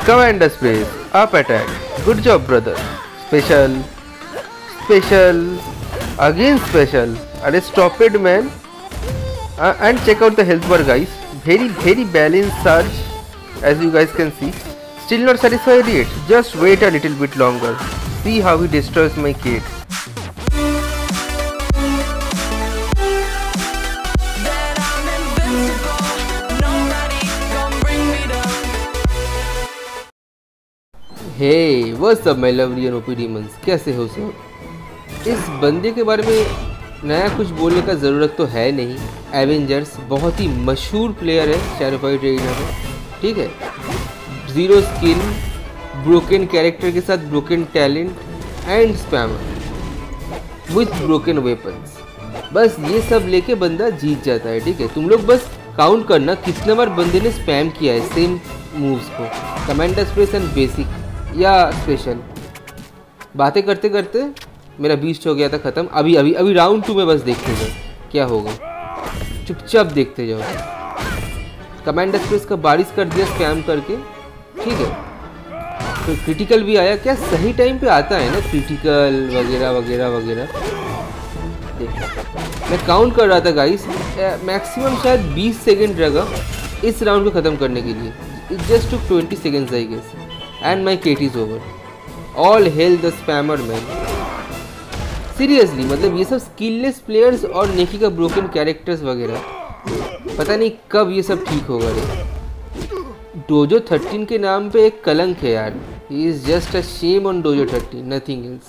Commander Space, up attack. Good job, brother. Special, special, again special. Are stop it, man. And check out the health bar, guys. Very balanced charge, as you guys can see. Still not satisfied yet. Just wait a little bit longer. See how he destroys my kit. Hey, what's up my lovely and OP demons? कैसे हो सब? इस बंदे के बारे में नया कुछ बोलने का ज़रूरत तो है नहीं। एवेंजर्स बहुत ही मशहूर प्लेयर है शैडोफाइट एरिना में, ठीक है। ज़ीरो स्किल, ब्रोकन कैरेक्टर के साथ broken talent and spammer with broken weapons. बस ये सब लेके बंदा जीत जाता है, ठीक है। तुम लोग बस काउंट करना कितने बार बंदे ने स्पैम किया है सेम मूव्स को, कमांडर स्पेस एंड बेसिक या स्पेशल। बातें करते करते मेरा बीस्ट हो गया था ख़त्म। अभी राउंड 2 में बस देखते जाओ क्या होगा, चुपचाप देखते जाओ। कमांडर स्पेस का बारिश कर दिया स्पैम करके, ठीक है। तो क्रिटिकल भी आया, क्या सही टाइम पे आता है ना क्रिटिकल वगैरह वगैरह वगैरह। देखो मैं काउंट कर रहा था गाइस, मैक्सिमम शायद 20 सेकेंड लगा इस राउंड को ख़त्म करने के लिए। It just took 20 seconds I guess and my KT is over. All hail the spammer man. Seriously, मतलब ये सब स्किललेस प्लेयर्स और नेकी का ब्रोकन कैरेक्टर्स वगैरह, पता नहीं कब ये सब ठीक होगा रे। डोजो 13 के नाम पे एक कलंक है यार। He is just a shame on dojo 13, nothing else.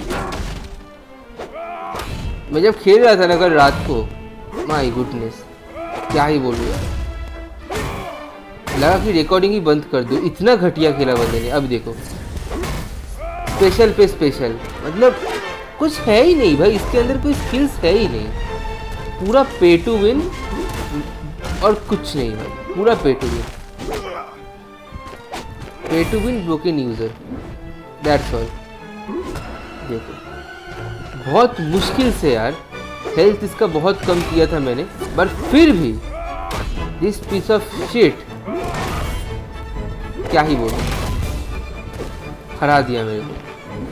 मैं जब खेल रहा था ना कल रात को, माय गुडनेस क्या ही बोलूँ यार, लगा कि रिकॉर्डिंग ही बंद कर दो, इतना घटिया खेला बंदे ने। अब देखो स्पेशल पे स्पेशल, मतलब कुछ है ही नहीं भाई, इसके अंदर कोई स्किल्स है ही नहीं। पूरा पे टू विन और कुछ नहीं भाई, पूरा pay to win broken user, that's all. देखो बहुत मुश्किल से यार, हेल्थ इसका बहुत कम किया था मैंने, बट फिर भी दिस पीस ऑफ शिट, क्या ही बोलूं, हरा दिया मेरे को।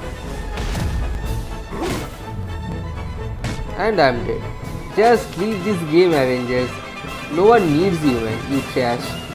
And I am dead. Just leave this game Avengers, no one needs you man, you trash.